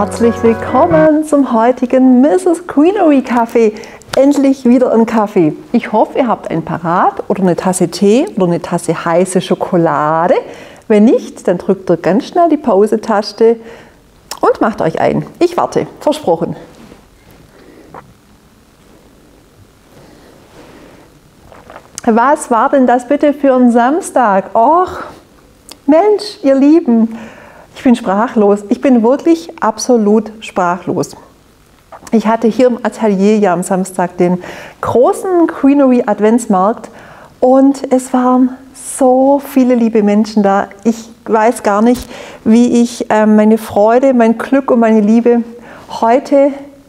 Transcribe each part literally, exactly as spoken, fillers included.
Herzlich willkommen zum heutigen Misses Greenery Kaffee. Endlich wieder ein Kaffee. Ich hoffe, ihr habt einen parat oder eine Tasse Tee oder eine Tasse heiße Schokolade. Wenn nicht, dann drückt ihr ganz schnell die Pause-Taste und macht euch ein. Ich warte, versprochen. Was war denn das bitte für ein Samstag? Och, Mensch, ihr Lieben, ich bin sprachlos. Ich bin wirklich absolut sprachlos. Ich hatte hier im Atelier ja am Samstag den großen Greenery Adventsmarkt und es waren so viele liebe Menschen da. Ich weiß gar nicht, wie ich äh, meine Freude, mein Glück und meine Liebe heute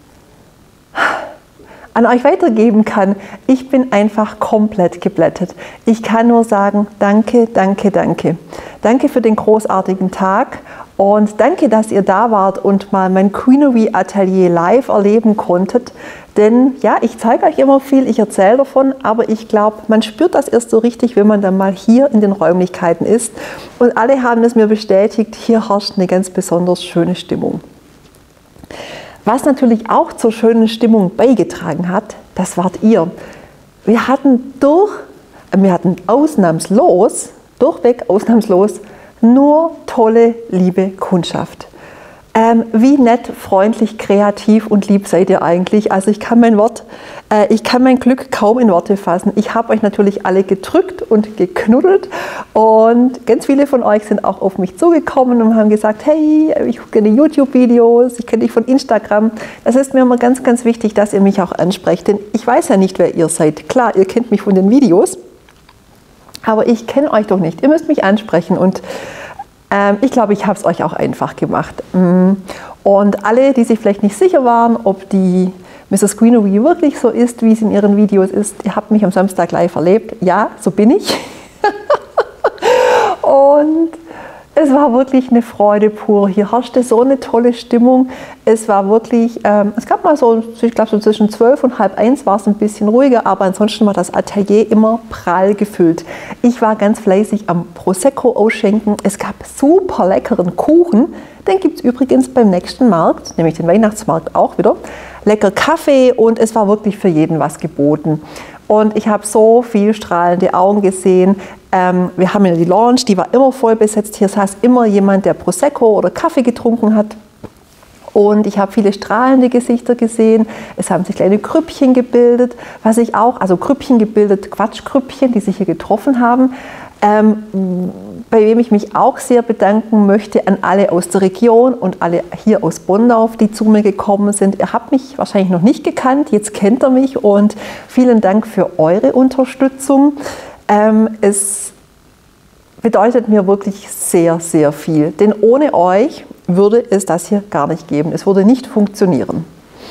an euch weitergeben kann. Ich bin einfach komplett geblättet. Ich kann nur sagen, danke, danke, danke. Danke für den großartigen Tag und danke, dass ihr da wart und mal mein Greenery Atelier live erleben konntet. Denn ja, ich zeige euch immer viel, ich erzähle davon, aber ich glaube, man spürt das erst so richtig, wenn man dann mal hier in den Räumlichkeiten ist. Und alle haben es mir bestätigt, hier herrscht eine ganz besonders schöne Stimmung. Was natürlich auch zur schönen Stimmung beigetragen hat, das wart ihr. Wir hatten durch, wir hatten ausnahmslos, durchweg ausnahmslos, nur tolle, liebe Kundschaft. Ähm, wie nett, freundlich, kreativ und lieb seid ihr eigentlich. Also ich kann mein Wort, äh, ich kann mein Glück kaum in Worte fassen. Ich habe euch natürlich alle gedrückt und geknuddelt und ganz viele von euch sind auch auf mich zugekommen und haben gesagt, hey, ich gucke die YouTube-Videos, ich kenne dich von Instagram. Das ist mir immer ganz, ganz wichtig, dass ihr mich auch ansprecht, denn ich weiß ja nicht, wer ihr seid. Klar, ihr kennt mich von den Videos, aber ich kenne euch doch nicht. Ihr müsst mich ansprechen und ähm, ich glaube, ich habe es euch auch einfach gemacht. Und alle, die sich vielleicht nicht sicher waren, ob die Misses Greenery wirklich so ist, wie sie in ihren Videos ist, ihr habt mich am Samstag live erlebt. Ja, so bin ich. Und es war wirklich eine Freude pur. Hier herrschte so eine tolle Stimmung. Es war wirklich, ähm, es gab mal so, ich glaube so zwischen zwölf und halb eins war es ein bisschen ruhiger, aber ansonsten war das Atelier immer prall gefüllt. Ich war ganz fleißig am Prosecco ausschenken. Es gab super leckeren Kuchen. Den gibt es übrigens beim nächsten Markt, nämlich den Weihnachtsmarkt auch wieder. Lecker Kaffee und es war wirklich für jeden was geboten. Und ich habe so viel strahlende Augen gesehen. Ähm, wir haben ja die Lounge, die war immer voll besetzt. Hier saß immer jemand, der Prosecco oder Kaffee getrunken hat. Und ich habe viele strahlende Gesichter gesehen. Es haben sich kleine Grüppchen gebildet, was ich auch, also Grüppchen gebildet, Quatschgrüppchen, die sich hier getroffen haben. Ähm, bei wem ich mich auch sehr bedanken möchte an alle aus der Region und alle hier aus Bonndorf, die zu mir gekommen sind. Ihr habt mich wahrscheinlich noch nicht gekannt, jetzt kennt ihr mich und vielen Dank für eure Unterstützung. Ähm, es bedeutet mir wirklich sehr, sehr viel, denn ohne euch würde es das hier gar nicht geben. Es würde nicht funktionieren.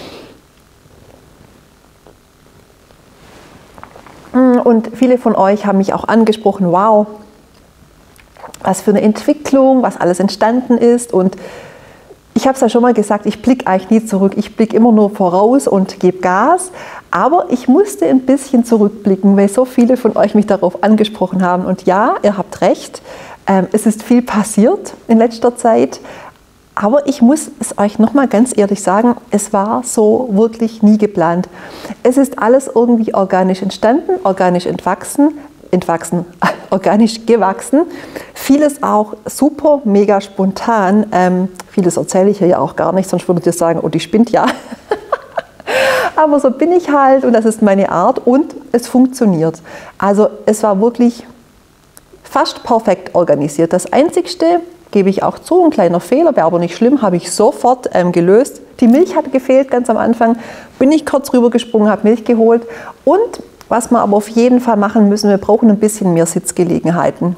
Und viele von euch haben mich auch angesprochen, wow, was für eine Entwicklung, was alles entstanden ist. Und ich habe es ja schon mal gesagt, ich blicke eigentlich nie zurück. Ich blicke immer nur voraus und gebe Gas. Aber ich musste ein bisschen zurückblicken, weil so viele von euch mich darauf angesprochen haben. Und ja, ihr habt recht, ähm, es ist viel passiert in letzter Zeit. Aber ich muss es euch noch mal ganz ehrlich sagen, es war so wirklich nie geplant. Es ist alles irgendwie organisch entstanden, organisch entwachsen, entwachsen, organisch gewachsen. Vieles auch super, mega spontan. Ähm, vieles erzähle ich hier ja auch gar nicht, sonst würdet ihr sagen, oh, die spinnt ja. Aber so bin ich halt und das ist meine Art und es funktioniert. Also es war wirklich fast perfekt organisiert. Das Einzigste, gebe ich auch zu, ein kleiner Fehler, wäre aber nicht schlimm, habe ich sofort ähm, gelöst. Die Milch hat gefehlt ganz am Anfang, bin ich kurz rübergesprungen, habe Milch geholt. Und was wir aber auf jeden Fall machen müssen, wir brauchen ein bisschen mehr Sitzgelegenheiten.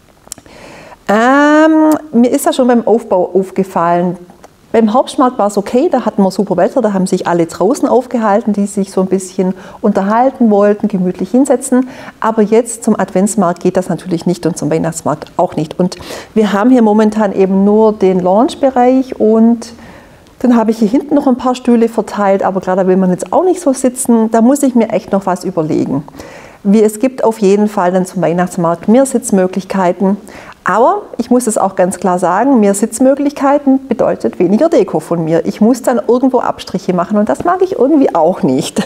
Ähm, mir ist ja schon beim Aufbau aufgefallen, beim Herbstmarkt war es okay, da hatten wir super Wetter, da haben sich alle draußen aufgehalten, die sich so ein bisschen unterhalten wollten, gemütlich hinsetzen. Aber jetzt zum Adventsmarkt geht das natürlich nicht und zum Weihnachtsmarkt auch nicht. Und wir haben hier momentan eben nur den Lounge-Bereich und dann habe ich hier hinten noch ein paar Stühle verteilt, aber klar, da will man jetzt auch nicht so sitzen. Da muss ich mir echt noch was überlegen. Wie, es gibt auf jeden Fall dann zum Weihnachtsmarkt mehr Sitzmöglichkeiten. Aber ich muss es auch ganz klar sagen, mehr Sitzmöglichkeiten bedeutet weniger Deko von mir. Ich muss dann irgendwo Abstriche machen und das mag ich irgendwie auch nicht.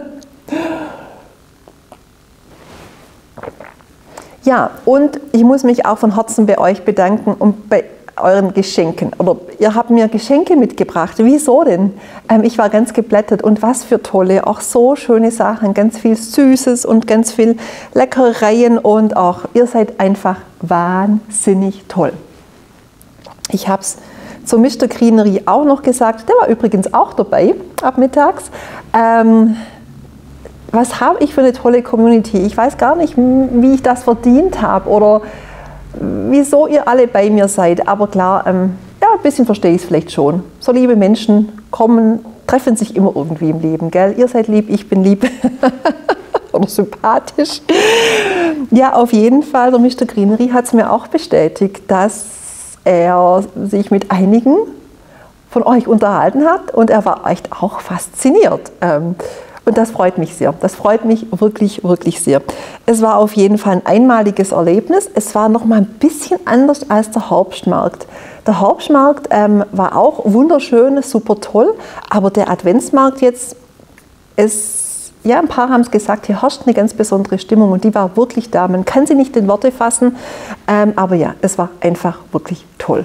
Ja, und ich muss mich auch von Herzen bei euch bedanken und bei euren Geschenken. Oder ihr habt mir Geschenke mitgebracht. Wieso denn? Ähm, ich war ganz geblättert und was für tolle, auch so schöne Sachen. Ganz viel Süßes und ganz viel Leckereien und auch ihr seid einfach wahnsinnig toll. Ich habe es zu Mister Greenery auch noch gesagt. Der war übrigens auch dabei ab mittags. Ähm, was habe ich für eine tolle Community? Ich weiß gar nicht, wie ich das verdient habe oder wieso ihr alle bei mir seid, aber klar, ähm, ja, ein bisschen verstehe ich es vielleicht schon. So liebe Menschen kommen, treffen sich immer irgendwie im Leben, gell? Ihr seid lieb, ich bin lieb oder sympathisch. Ja, auf jeden Fall, der Mister Greenery hat es mir auch bestätigt, dass er sich mit einigen von euch unterhalten hat und er war echt auch fasziniert. Ähm, Und das freut mich sehr. Das freut mich wirklich, wirklich sehr. Es war auf jeden Fall ein einmaliges Erlebnis. Es war noch mal ein bisschen anders als der Herbstmarkt. Der Herbstmarkt ähm, war auch wunderschön, super toll. Aber der Adventsmarkt jetzt, es, ja, ein paar haben es gesagt, hier herrscht eine ganz besondere Stimmung und die war wirklich da. Man kann sie nicht in Worte fassen, ähm, aber ja, es war einfach wirklich toll.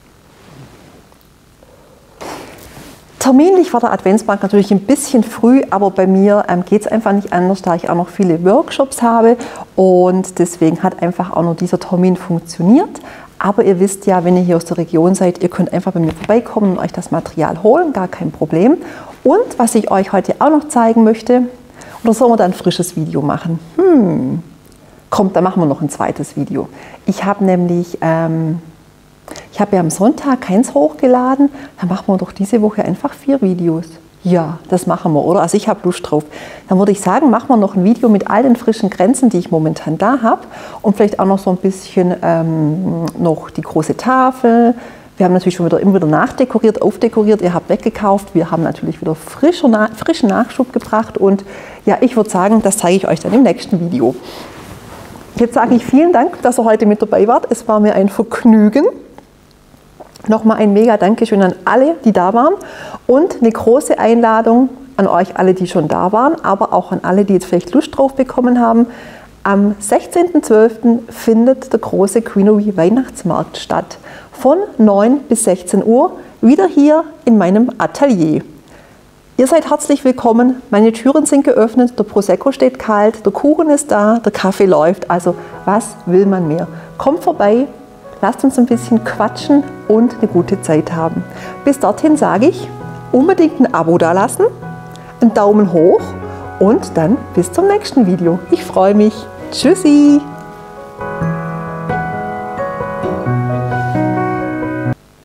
Terminlich war der Adventsmarkt natürlich ein bisschen früh, aber bei mir ähm, geht es einfach nicht anders, da ich auch noch viele Workshops habe und deswegen hat einfach auch nur dieser Termin funktioniert. Aber ihr wisst ja, wenn ihr hier aus der Region seid, ihr könnt einfach bei mir vorbeikommen und euch das Material holen, gar kein Problem. Und was ich euch heute auch noch zeigen möchte, oder sollen wir da ein frisches Video machen? Hm, kommt, dann machen wir noch ein zweites Video. Ich habe nämlich... Ähm, Ich habe ja am Sonntag keins hochgeladen, dann machen wir doch diese Woche einfach vier Videos. Ja, das machen wir, oder? Also ich habe Lust drauf. Dann würde ich sagen, machen wir noch ein Video mit all den frischen Grenzen, die ich momentan da habe und vielleicht auch noch so ein bisschen ähm, noch die große Tafel. Wir haben natürlich schon wieder immer wieder nachdekoriert, aufdekoriert, ihr habt weggekauft. Wir haben natürlich wieder frischer, frischen Nachschub gebracht und ja, ich würde sagen, das zeige ich euch dann im nächsten Video. Jetzt sage ich vielen Dank, dass ihr heute mit dabei wart. Es war mir ein Vergnügen. Nochmal ein mega Dankeschön an alle, die da waren und eine große Einladung an euch alle, die schon da waren, aber auch an alle, die jetzt vielleicht Lust drauf bekommen haben. Am sechzehnten zwölften findet der große Greenery Weihnachtsmarkt statt. Von neun bis sechzehn Uhr, wieder hier in meinem Atelier. Ihr seid herzlich willkommen, meine Türen sind geöffnet, der Prosecco steht kalt, der Kuchen ist da, der Kaffee läuft, also was will man mehr? Kommt vorbei! Lasst uns ein bisschen quatschen und eine gute Zeit haben. Bis dorthin sage ich, unbedingt ein Abo dalassen, einen Daumen hoch und dann bis zum nächsten Video. Ich freue mich. Tschüssi!